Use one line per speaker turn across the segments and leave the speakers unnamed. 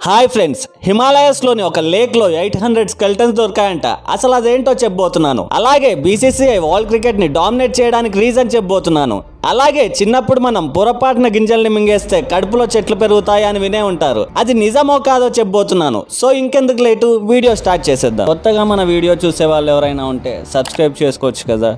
Hi friends, Himalayas లోని ఒక lake లో 800 స్కెల్టన్స్ దొరికాయంట. అసలు అదేంటో చెప్పబోతున్నాను. అలాగే బీసీసీఐ వరల్డ్ క్రికెట్ ని డామినేట్ చేయడానికి రీజన్ చెప్పబోతున్నాను. అలాగే చిన్నప్పుడు మనం పొరపాటున గింజల్ని మింగేస్తే కడుపులో చెట్లు పెరుగుతాయి అని వినే ఉంటారు. అది నిజమో కాదో చెప్పబోతున్నాను. సో ఇంకెందుకు లేటు, వీడియో స్టార్ట్ చేసేద్దాం. కొత్తగా మన వీడియో చూసే వాళ్ళు ఎవరైనా ఉంటే సబ్స్క్రైబ్ చేసుకోవచ్చు కదా.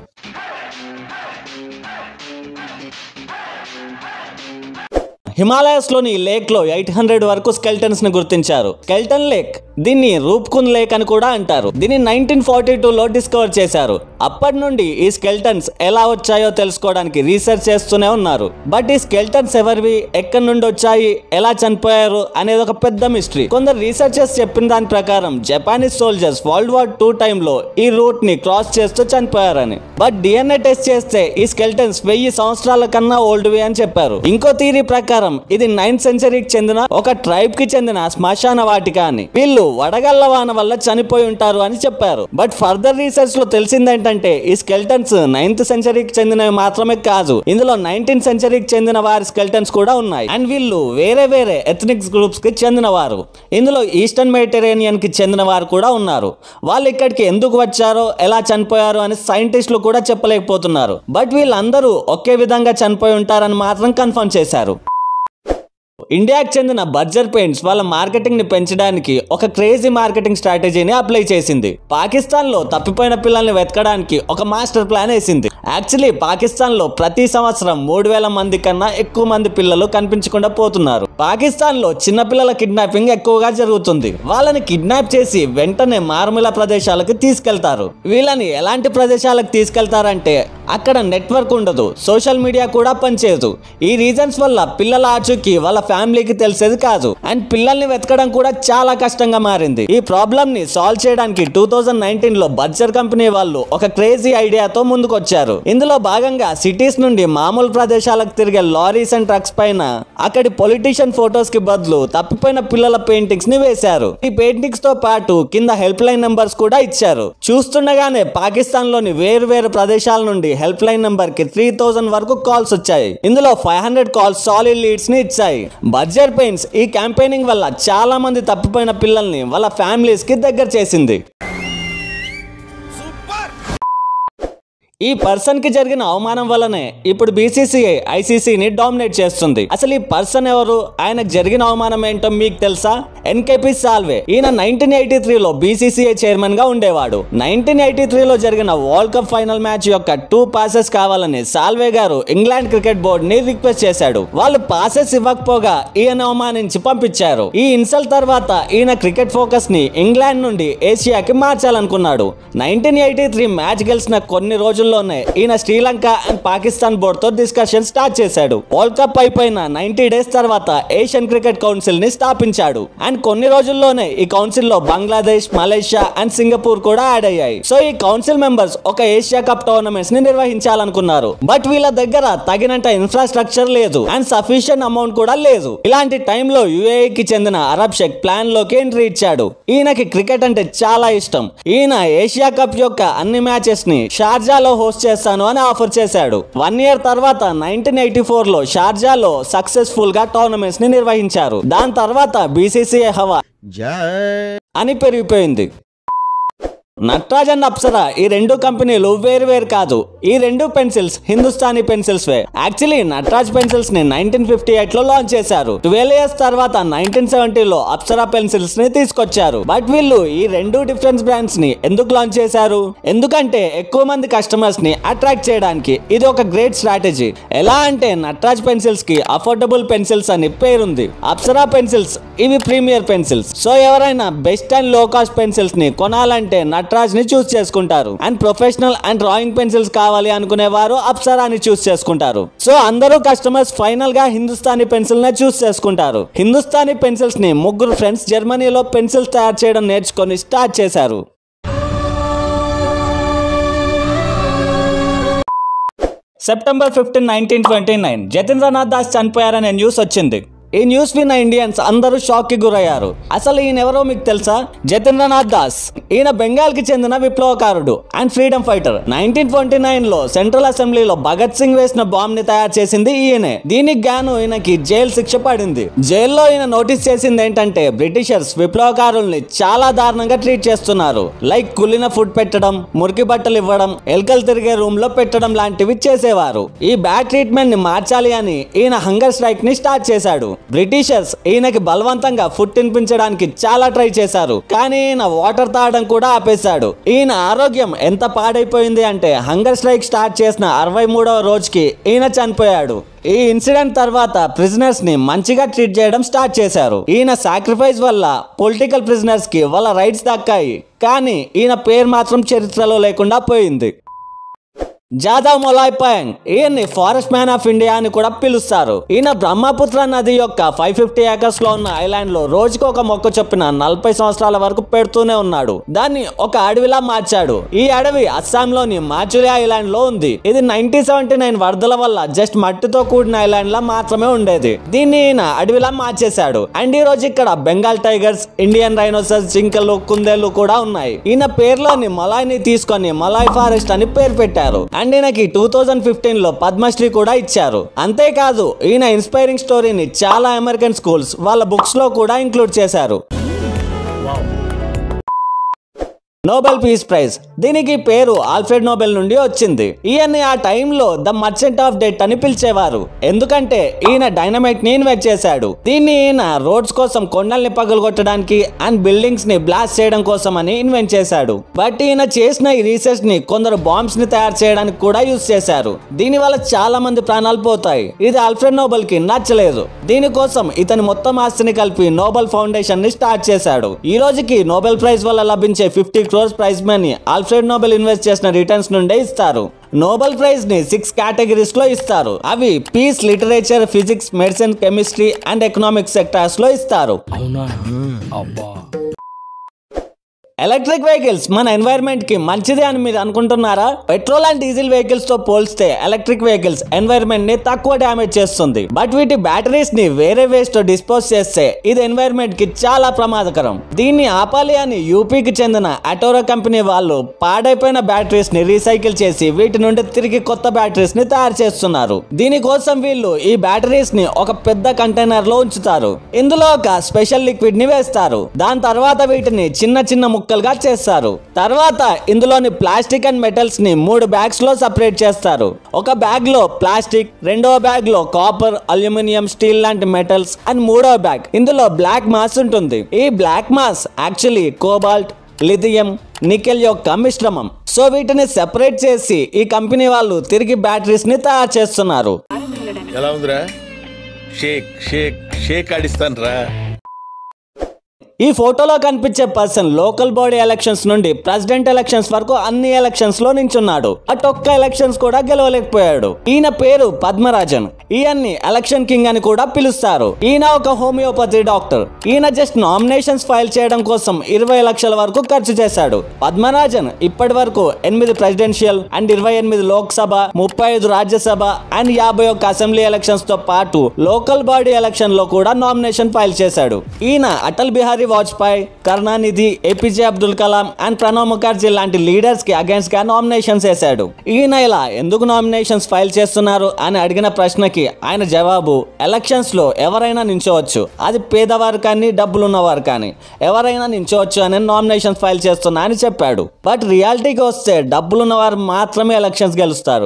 హిమాలయస్ లోని లేక్ లో 800 వరకు స్కెల్టన్స్ ని గుర్తించారు. స్కెల్టన్ లేక్, దీన్ని రూప్కుండ్ లేక్ అని కూడా అంటారు. దీన్ని 1942 లో డిస్కవర్ చేశారు. అప్పటి నుండి ఈ స్కెల్టన్స్ ఎలా వచ్చాయో తెలుసుకోవడానికి రీసెర్చ్ చేస్తూనే ఉన్నారు. బట్ ఈ స్కెల్టన్స్ ఎవరివి, ఎక్కడి నుండి వచ్చాయి, ఎలా చనిపోయారు అనేది ఒక పెద్ద మిస్టరీ. కొందరు రీసెర్చర్స్ చెప్పిన దాని ప్రకారం జపానీస్ సోల్జర్స్ వరల్డ్ వార్ 2 టైంలో ఈ రూట్ ని క్రాస్ చేస్తూ చనిపోయారని. బట్ డిఎన్ఏ టెస్ట్ చేస్తే ఈ స్కెల్టన్స్ 1000 సంవత్సరాల కన్నా ఓల్డ్వి అని చెప్పారు. ఇంకో థియరీ ప్రకారం ఇది 9th సెంచరీకి చెందిన ఒక ట్రైబ్ కి చెందిన శ్మశాన వాటిక అని. వీళ్ళు వడగళ్ల వాన వల్ల చనిపోయి ఉంటారు అని చెప్పారు. బట్ ఫర్దర్ రీసెర్చ్ లో తెలిసిందేంటంటే ఈ స్కెల్టన్స్ 9th సెంచరీకి చెందినవి మాత్రమే కాదు, ఇందులో 19th సెంచరీకి చెందిన వారి స్కెల్టన్స్ కూడా ఉన్నాయి. అండ్ వీళ్ళు వేరే వేరే ఎథనిక్స్ గ్రూప్స్ కి చెందిన వారు. ఇందులో ఈస్టర్న్ మెడిటరేనియన్ కి చెందిన వారు కూడా ఉన్నారు. వాళ్ళు ఇక్కడికి ఎందుకు వచ్చారో, ఎలా చనిపోయారో అని సైంటిస్టులు కూడా చెప్పలేకపోతున్నారు. బట్ వీళ్ళందరూ ఒకే విధంగా చనిపోయి ఉంటారని మాత్రం కన్ఫర్మ్ చేశారు. ఇండియాకి చెందిన బర్జర్ పెయింట్స్ వాళ్ళ మార్కెటింగ్ ని పెంచడానికి ఒక క్రేజీ మార్కెటింగ్ స్ట్రాటజీని అప్లై చేసింది. పాకిస్తాన్ లో తప్పిపోయిన పిల్లల్ని వెతకడానికి ఒక మాస్టర్ ప్లాన్ వేసింది. యాక్చువల్లీ పాకిస్తాన్ లో ప్రతి సంవత్సరం 3000 మంది కన్నా ఎక్కువ మంది పిల్లలు కనిపించకుండా పోతున్నారు. పాకిస్తాన్ లో చిన్న పిల్లల కిడ్నాపింగ్ ఎక్కువగా జరుగుతుంది. వాళ్ళని కిడ్నాప్ చేసి వెంటనే మారుమూల ప్రదేశాలకు తీసుకెళ్తారు. వీళ్ళని ఎలాంటి ప్రదేశాలకు తీసుకెళ్తారంటే అక్కడ నెట్వర్క్ ఉండదు, సోషల్ మీడియా కూడా పనిచేయదు. ఈ రీజన్స్ వల్ల పిల్లల ఆచూకీ వాళ్ళ ఫ్యామిలీకి తెలిసేది కాదు. అండ్ పిల్లల్ని వెతకడం కూడా చాలా కష్టంగా మారింది. ఈ ప్రాబ్లం ని సాల్వ్ చేయడానికి 2019 లో బర్జర్ కంపెనీ వాళ్ళు ఒక క్రేజీ ఐడియాతో ముందుకు వచ్చారు. ఇందులో భాగంగా సిటీస్ నుండి మామూలు ప్రదేశాలకు తిరిగే లారీస్ అండ్ ట్రక్స్ పైన అక్కడి పొలిటీషియన్ ఫోటోస్ కి బదులు తప్పిపోయిన పిల్లల పెయింటింగ్స్ ని వేశారు. ఈ పెయింటింగ్స్ తో పాటు కింద హెల్ప్ లైన్ నెంబర్స్ కూడా ఇచ్చారు. చూస్తుండగానే పాకిస్తాన్ లోని వేరు వేరు ప్రదేశాల నుండి హెల్ప్ లైన్ నెంబర్ కి 3000 వరకు కాల్స్ వచ్చాయి. ఇందులో 500 కాల్స్ సాలిడ్ లీడ్స్ ని ఇచ్చాయి. బర్జర్ పెయింట్స్ ఈ క్యాంపెయినింగ్ వల్ల చాలా మంది తప్పిపోయిన పిల్లల్ని వాళ్ళ ఫ్యామిలీస్ కి దగ్గర చేసింది. ఈ పర్సన్ కి జరిగిన అవమానం వల్లనే ఇప్పుడు బీసీసీఐ ఐసీసీని డామినేట్ చేస్తుంది. అసలు ఈ పర్సన్ ఎవరు, ఆయనకు జరిగిన అవమానం ఏంటో మీకు తెలుసా? ఎన్కేపీ సాల్వే. ఈయన 1983 లో బీసీసీఐ చైర్మన్ గా ఉండేవాడు. 1983 లో జరిగిన వరల్డ్ కప్ ఫైనల్ మ్యాచ్ యొక్క 2 passes కావాలని సాల్వే గారు ఇంగ్లాండ్ క్రికెట్ బోర్డు ని రిక్వెస్ట్ చేశాడు. వాళ్ళు పాసెస్ ఇవ్వకపోగా ఈయన అవమానించి పంపించారు. ఈ ఇన్సల్ట్ తర్వాత ఈయన క్రికెట్ ఫోకస్ ని ఇంగ్లాండ్ నుండి ఏషియాకి మార్చాలనుకున్నాడు. 1983 మ్యాచ్ గెలిచిన కొన్ని రోజుల్లోనే ఈయన శ్రీలంక అండ్ పాకిస్తాన్ బోర్డుతో డిస్కషన్ స్టార్ట్ చేశాడు. వరల్డ్ కప్ అయిపోయిన 90 days తర్వాత ఏషియన్ క్రికెట్ కౌన్సిల్ ని స్థాపించాడు. అండ్ కొన్ని రోజుల్లోనే ఈ కౌన్సిల్ లో బంగ్లాదేశ్, మలేషియా అండ్ సింగపూర్ కూడా యాడ్ అయ్యాయి. సో ఈ కౌన్సిల్ మెంబర్స్ ఒక ఏషియా కప్ టోర్నమెంట్స్ ని నిర్వహించాలనుకున్నారు. బట్ వీళ్ళ దగ్గర తగినంత ఇన్ఫ్రాస్ట్రక్చర్ లేదు అండ్ సఫిషియెంట్ అమౌంట్ కూడా లేదు. ఇలాంటి టైంలో యుఏఈకి చెందిన అరబ్ షేక్ ప్లాన్ లోకి ఎంట్రీ ఇచ్చాడు. ఈయనకి క్రికెట్ అంటే చాలా ఇష్టం. ఈయన ఏషియా కప్ యొక్క అన్ని మ్యాచెస్ ని షార్జాలో హోస్ట్ చేస్తాను అని ఆఫర్ చేశాడు. 1 year తర్వాత 1984 లో షార్జాలో సక్సెస్ఫుల్ గా టోర్నమెంట్స్ ని నిర్వహించారు. దాని తర్వాత బీసీసీఐ హవా అని పెరిగిపోయింది. నట్రాజ్ అండ్ అప్సరా ఈ 2 కంపెనీలు వేరు వేరు కాదు. ఈ 2 పెన్సిల్స్ హిందుస్థానీ పెన్సిల్స్ వే. యాక్చువల్లీ నట్రాజ్ పెన్సిల్స్ ని 1958 లో లాంచ్ చేశారు. 12 years తర్వాత 1970 లో అప్సరా పెన్సిల్స్ ని తీసుకొచ్చారు. బట్ వీళ్ళు ఈ 2 డిఫరెంట్ బ్రాండ్స్ ని ఎందుకు లాంచ్ చేశారు? ఎందుకంటే ఎక్కువ మంది కస్టమర్స్ ని అట్రాక్ట్ చేయడానికి. ఇది ఒక గ్రేట్ స్ట్రాటజీ. ఎలా అంటే నట్రాజ్ పెన్సిల్స్ కి అఫోర్డబుల్ పెన్సిల్స్ అని పేరుంది. అప్సరా పెన్సిల్స్ ఇవి ప్రీమియర్ పెన్సిల్స్. సో ఎవరైనా best and low cost pencils ని కొనాలంటే నట్రాజ్ ని చూస్ చేసుకుంటారు. And professional and drawing pencils కావాలి అనుకునేవారు అప్సరాని చూస్ చేసుకుంటారు. సో అందరూ కస్టమర్స్ ఫైనల్ గా హిందుస్థానీ పెన్సిల్ నే చూస్ చేసుకుంటారు. హిందుస్థానీ పెన్సిల్స్ ని 3 ఫ్రెండ్స్ జర్మనీలో పెన్సిల్స్ తయారు చేయడం నేర్చుకొని స్టార్ట్ చేశారు. September 15, 1929 జతీంద్రనాథ్ దాస్ చనిపోయారనే న్యూస్ వచ్చింది. ఈ న్యూస్ విన్న ఇండియన్స్ అందరూ షాక్ కి గురయ్యారు. అసలు ఈయన ఎవరో మీకు తెలుసా? జతీంద్రనాథ్ దాస్. ఈయన బెంగాల్ కి చెందిన విప్లవకారుడు అండ్ ఫ్రీడమ్ ఫైటర్. 1929 లో సెంట్రల్ అసెంబ్లీలో భగత్ సింగ్ వేసిన బాంబ్ ని తయారు చేసింది ఈయనే. దీనికి గాను ఈయనకి జైలు శిక్ష పడింది. జైల్లో ఈయన నోటీస్ చేసింది ఏంటంటే బ్రిటిషర్స్ విప్లవకారుల్ని చాలా దారుణంగా ట్రీట్ చేస్తున్నారు. లైక్ కుళ్ళిన ఫుడ్ పెట్టడం, మురికి బట్టలు ఇవ్వడం, ఎలుకలు తిరిగే రూమ్ లో పెట్టడం లాంటివి చేసేవారు. ఈ బ్యాడ్ ట్రీట్మెంట్ ని మార్చాలి అని ఈయన హంగర్ స్ట్రైక్ ని స్టార్ట్ చేశాడు. బ్రిటిషర్స్ ఈయనకి బలవంతంగా ఫుడ్ తినిపించడానికి చాలా ట్రై చేశారు, కానీ ఈయన వాటర్ తాగడం కూడా ఆపేశాడు. ఈయన ఆరోగ్యం ఎంత పాడైపోయింది అంటే హంగర్ స్ట్రైక్ స్టార్ట్ చేసిన 63వ రోజుకి ఈయన చనిపోయాడు. ఈ ఇన్సిడెంట్ తర్వాత ప్రిజనర్స్ ని మంచిగా ట్రీట్ చేయడం స్టార్ట్ చేశారు. ఈయన సాక్రిఫైస్ వల్ల పొలిటికల్ ప్రిజనర్స్ కి వాళ్ళ రైట్స్ దక్కాయి, కానీ ఈయన పేరు మాత్రం చరిత్రలో లేకుండా పోయింది. జాదవ్ మొలాయ్ పాయంగ్. ఈయన్ని ఫారెస్ట్ మ్యాన్ ఆఫ్ ఇండియా అని కూడా పిలుస్తారు. ఈయన బ్రహ్మపుత్ర నది యొక్క 550 ఏకర్స్ లో ఉన్న ఐలాండ్ లో రోజుకు ఒక మొక్క చొప్పున 40 సంవత్సరాల వరకు పెడుతూనే ఉన్నాడు. దాన్ని ఒక అడవిలా మార్చాడు. ఈ అడవి అస్సాంలోని మాచురి ఐలాండ్ లో ఉంది. ఇది 1979 వరదల వల్ల జస్ట్ మట్టితో కూడిన ఐలాండ్ లా మాత్రమే ఉండేది. దీన్ని ఈయన అడవిలా మార్చేశాడు. అండ్ ఈ రోజు ఇక్కడ బెంగాల్ టైగర్స్, ఇండియన్ రైనోసర్స్, జింకలు, కుందేళ్లు కూడా ఉన్నాయి. ఈయన పేరులోని మొలాయ్ ని తీసుకొని మొలాయ్ ఫారెస్ట్ అని పేరు పెట్టారు. అండ్ ఈయనకి 2015 లో పద్మశ్రీ కూడా ఇచ్చారు. అంతేకాదు ఈయన ఇన్స్పైరింగ్ స్టోరీని చాలా అమెరికన్ స్కూల్స్ వాళ్ళ బుక్స్ లో కూడా ఇంక్లూడ్ చేశారు. Nobel peace prize. దీనికి పేరు ఆల్ఫ్రెడ్ నోబెల్ నుండి వచ్చింది. ఈయన్ని ఆ టైంలో ద మర్చెంట్ ఆఫ్ డెత్ అని పిలిచేవారు. ఎందుకంటే ఈయన డైనమైట్ ని ఇన్వెంట్ చేశాడు. దీన్ని ఈయన రోడ్స్ కోసం కొండల్ని పగలగొట్టడానికి అండ్ బిల్డింగ్స్ ని బ్లాస్ట్ చేయడం కోసం అని ఇన్వెంట్ చేశాడు. బట్ ఈయన చేసిన ఈ రీసెర్చ్ ని కొందరు బాంబ్స్ ని తయారు చేయడానికి కూడా యూజ్ చేశారు. దీని వల్ల చాలా మంది ప్రాణాలు పోతాయి. ఇది ఆల్ఫ్రెడ్ నోబెల్ కి నచ్చలేదు. దీనికోసం ఇతని మొత్తం ఆస్తిని కలిపి నోబెల్ ఫౌండేషన్ ని స్టార్ట్ చేశాడు. ఈ రోజుకి నోబెల్ ప్రైజ్ వల్ల లభించే 50 crores prize money Alfred Nobel invest చేసిన రిటర్న్స్ నుండే ఇస్తారు. నోబెల్ ప్రైజ్ ని 6 కేటగిరీస్ లో ఇస్తారు. అవి peace, literature, physics, medicine, chemistry and economics sectors లో ఇస్తారు. ఎలక్ట్రిక్ వెహికల్స్ మన ఎన్వైరన్మెంట్ కి మంచిదే అని మీరు అనుకుంటున్నారా? పెట్రోల్ అండ్ డీజిల్ వెహికల్స్ తో పోల్స్తే ఎలక్ట్రిక్ వెహికల్స్ ఎన్వైరన్మెంట్ ని తక్కువ డ్యామేజ్ చేస్తుంది. బట్ వీటి బ్యాటరీస్ ని వేరే వేస్ట్ తో డిస్పోజ్ చేస్తే ఇది ఎన్వైరన్మెంట్ కి చాలా ప్రమాదకరం. దీన్ని ఆపాలి అని యూపీకి చెందిన అటోరా కంపెనీ వాళ్ళు పాడైపోయిన బ్యాటరీస్ ని రీసైకిల్ చేసి వీటి నుండి తిరిగి కొత్త బ్యాటరీస్ ని తయారు చేస్తున్నారు. దీనికోసం వీళ్ళు ఈ బ్యాటరీస్ ని ఒక పెద్ద కంటైనర్ లో ఉంచుతారు. ఇందులో ఒక స్పెషల్ లిక్విడ్ ని వేస్తారు. దాని తర్వాత వీటిని చిన్న చిన్న ముక్కలుగా చేస్తారు. తర్వాత ఇందులోని ప్లాస్టిక్ అండ్ మెటల్స్ ని 3 బ్యాగ్స్ లో సెపరేట్ చేస్తారు. ఒక బ్యాగ్ లో ప్లాస్టిక్, రెండవ బ్యాగ్ లో కాపర్, అల్యూమినియం, స్టీల్ లాంటి మెటల్స్ అండ్ మూడవ బ్యాగ్ ఇందులో బ్లాక్ మాస్ ఉంటుంది. ఈ black mass actually cobalt, lithium, nickel యొక్క మిశ్రమం. సో వీటిని సెపరేట్ చేసి ఈ కంపెనీ వాళ్ళు తిరిగి బ్యాటరీస్ ని తయారు చేస్తున్నారు.
ఎలా ఉందిరా? షేక్ షేక్ షేక్ ఆడిస్తాను రా.
ఈ ఫోటోలో కనిపించే పర్సన్ లోకల్ బాడీ ఎలక్షన్స్ నుండి ప్రెసిడెంట్ ఎలక్షన్స్ వరకు అన్ని ఎలక్షన్స్ లో నించున్నాడు. అటు ఒక్క ఎలక్షన్స్ కూడా గెలవలేకపోయాడు. ఈయన పేరు పద్మరాజన్. ఈయన్ని ఎలక్షన్ కింగ్ అని కూడా పిలుస్తారు. ఈయన ఒక హోమియోపతి డాక్టర్. ఈయన జస్ట్ నామినేషన్స్ ఫైల్ చేయడం కోసం 20 లక్షల వరకు ఖర్చు చేశాడు. పద్మరాజన్ ఇప్పటి వరకు 8 presidential and 28 Lok Sabha, 35 Rajya Sabha and 51 assembly elections తో పాటు లోకల్ బాడీ ఎలక్షన్ లో కూడా నామినేషన్ ఫైల్ చేశాడు. ఈయన అటల్ బిహారీ వాజ్పేయి, కరుణానిధి, ఏపీజే అబ్దుల్ కలాం అండ్ ప్రణబ్ ముఖర్జీ లాంటి లీడర్స్ కి అగేన్స్ట్ గా నామినేషన్స్ వేశాడు. ఈయన ఇలా ఎందుకు నామినేషన్స్ ఫైల్ చేస్తున్నారు అని అడిగిన ప్రశ్నకి ఆయన జవాబు, ఎలక్షన్స్ లో ఎవరైనా నించోవచ్చు, అది పేదవారు కానీ డబ్బులున్నవారు కానీ ఎవరైనా నించోవచ్చు అని నామినేషన్స్ ఫైల్ చేస్తున్నా అని చెప్పాడు. బట్ రియాలిటీకి వస్తే డబ్బులున్నవారు మాత్రమే ఎలక్షన్స్ గెలుస్తారు.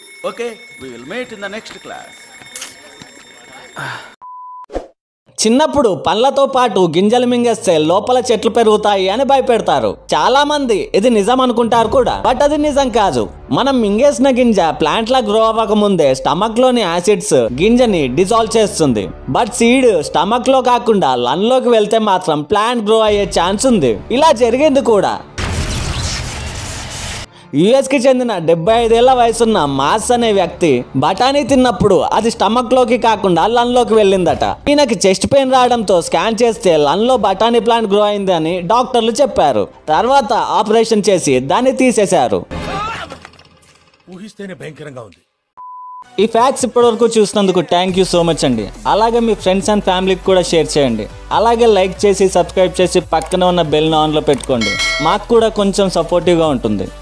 చిన్నప్పుడు పండ్లతో పాటు గింజలు మింగేస్తే లోపల చెట్లు పెరుగుతాయి అని భయపెడతారు. చాలా మంది ఇది నిజం అనుకుంటారు కూడా, బట్ అది నిజం కాదు. మనం మింగేసిన గింజ ప్లాంట్ లా గ్రో అవ్వక ముందే స్టమక్ లోని యాసిడ్స్ గింజని డిజాల్వ్ చేస్తుంది. బట్ సీడ్ స్టమక్ లో కాకుండా లంగ్ లోకి వెళ్తే మాత్రం ప్లాంట్ గ్రో అయ్యే ఛాన్స్ ఉంది. ఇలా జరిగింది కూడా. యుఎస్ కి చెందిన 75 ఏళ్ల వయసున్న మాస్ అనే వ్యక్తి బఠానీ తిన్నప్పుడు అది స్టమక్ లోకి కాకుండా లంగ్ లోకి వెళ్ళిందట. ఈయనకి చెస్ట్ పెయిన్ రావడంతో స్కాన్ చేస్తే లంగ్ లో బఠానీ ప్లాంట్ గ్రో అయింది అని డాక్టర్లు చెప్పారు. తర్వాత ఆపరేషన్ చేసి దాన్ని తీసేశారు.
ఊహిస్తేనే భయంకరంగా ఉంది.
ఈ ఫ్యాక్ట్స్ ఇప్పటివరకు చూసినందుకు థ్యాంక్ యూ సో మచ్ అండి. అలాగే మీ ఫ్రెండ్స్ అండ్ ఫ్యామిలీకి కూడా షేర్ చేయండి. అలాగే లైక్ చేసి సబ్స్క్రైబ్ చేసి పక్కన ఉన్న బెల్ని ఆన్లో పెట్టుకోండి. మాకు కూడా కొంచెం సపోర్టివ్గా ఉంటుంది.